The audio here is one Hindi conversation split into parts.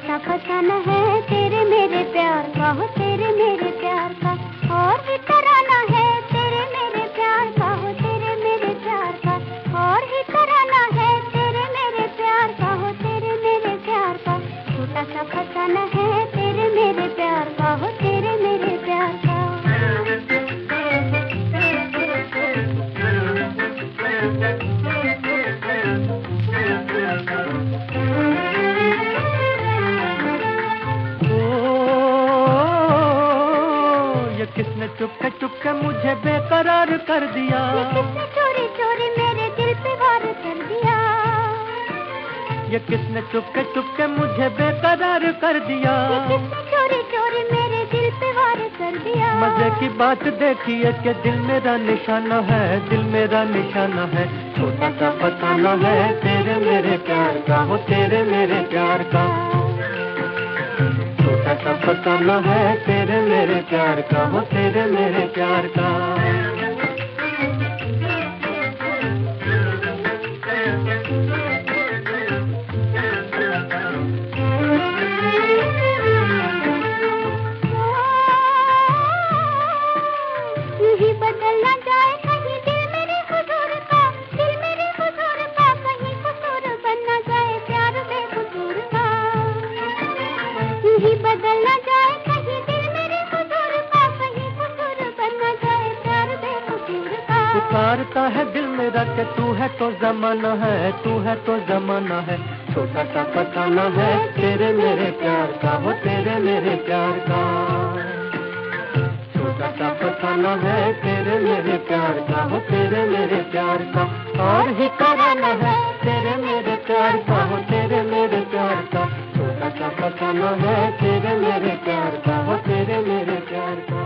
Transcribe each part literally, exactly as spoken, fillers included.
सा फसाना है तेरे मेरे प्यार का, हो तेरे मेरे प्यार का, और भी तराना है तेरे मेरे प्यार का, हो तेरे मेरे प्यार का, और ही तराना है तेरे मेरे प्यार का, हो तेरे मेरे प्यार का। छोटा सा फसाना है तेरे मेरे प्यार का, हो तेरे मेरे प्यार का। किसने चुपके चुपके मुझे बेकरार कर दिया, ये किसने चोरी चोरी मेरे दिल पे वार कर दिया, ये किसने चुपके चुपके मुझे बेकरार कर दिया, ये किसने चोरी चोरी मेरे दिल पे वार कर दिया। मजे की बात देखिए कि दिल मेरा निशाना है, दिल मेरा निशाना है। छोटा सा फसाना है तेरे मेरे प्यार का, हो तेरे मेरे प्यार का। छोटा सा फसाना है तेरे मेरे प्यार का, हो तेरे मेरे प्यार का। यही बदलना जाए कहीं दिल मेरे हुजूर का, दिल मेरे हुजूर का, कहीं कसूर बनना जाए प्यार बेकसूर का। यही बदलना जाए कहीं दिल मेरे हुजूर का, कहीं कसूर बनना जाए प्यार बेकसूर का। पुकारता है दिल मेरा कि तू है तो जमाना है, तू है तो जमाना है। छोटा सा फसाना है तेरे मेरे प्यार का, हो तेरे मेरे प्यार का। छोटा सा फसाना है तेरे मेरे प्यार का, हो तेरे मेरे प्यार का। और ही कराना है तेरे मेरे प्यार का, हो तेरे मेरे प्यार का। छोटा सा फसाना है तेरे मेरे प्यार का, हो तेरे मेरे प्यार का।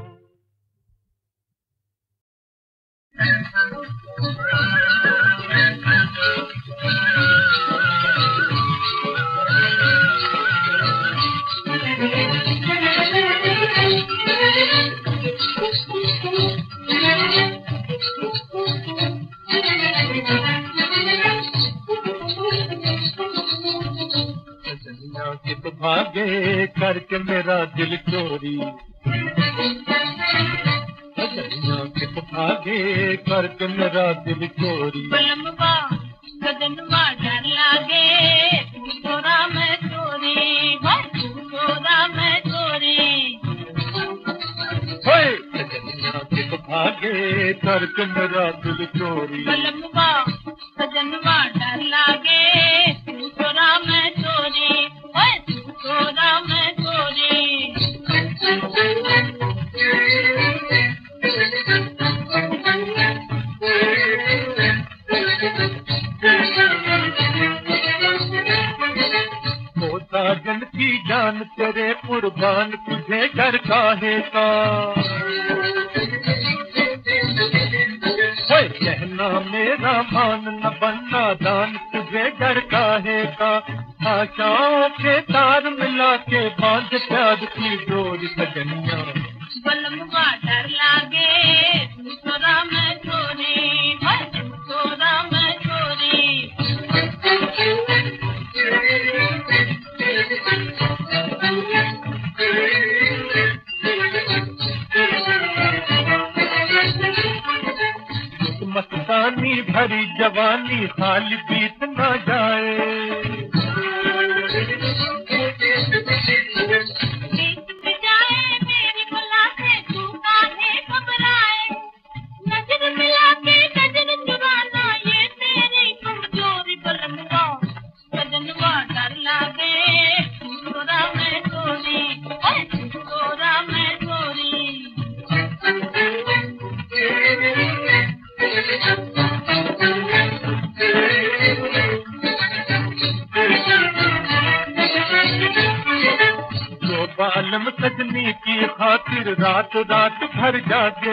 कित भागे करके मेरा दिल चोरी, कित भागे करके मेरा दिल चोरी। बलमवा गजनवा डर लागे तोरा मैं चोरी, तोरा मैं चोरी। कित भागे करके मेरा दिल चोरी। बलमवा गजनवा डर लागे तोरा मैं चोरी, तोरा मैं चोरी। होता जन की जान तेरे कुर्बान, तुझे डर काहे का। कहना मेरा मान न बनना दान, तुझे डर काहे का। आशाओं के तार मिला के बांध प्यार की डोर सजनिया। बलमवा डर लागे तोरा मैं चोरी, तोरा मैं चोरी। मस्तानी भरी जवानी हाल बीत न जाए। बालम सजनी की खातिर रात रात भर जागे।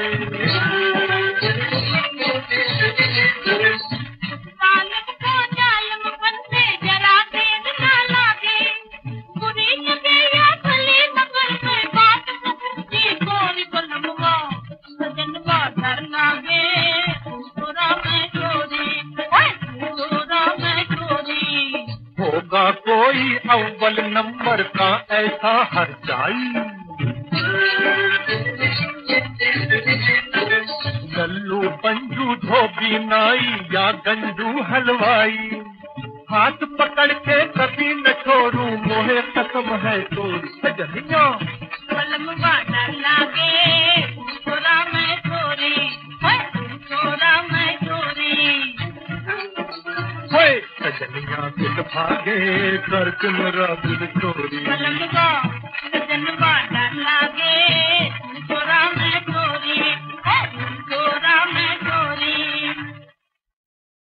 बालम को जालम बनते जरा देर ना लागे, बुरी लगे या भली मगर कोई बात की गोरी। बलमवा सजनवा डर लागे तोरा मैं चोरी, तोरा मैं चोरी। होगा कोई अव्वल नंबर का ऐसा हर जाई। लल्लू पंजू धोबी नाई या गंजू हलवाई, हाथ पकड़ के कभी न छोड़ू मोहे कसम है तोरी सजनिया। कलम वाला लागे छोरा मैं छोरी, छोरा मैं छोरी। सजनिया दिल भागे कर मेरा दिल चोरी। कलम